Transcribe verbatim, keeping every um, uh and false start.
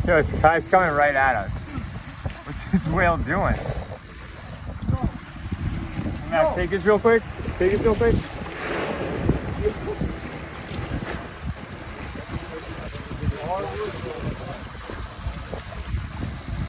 Yo, this guy's coming right at us. What's this whale doing? Now, take this real quick. Take this real quick.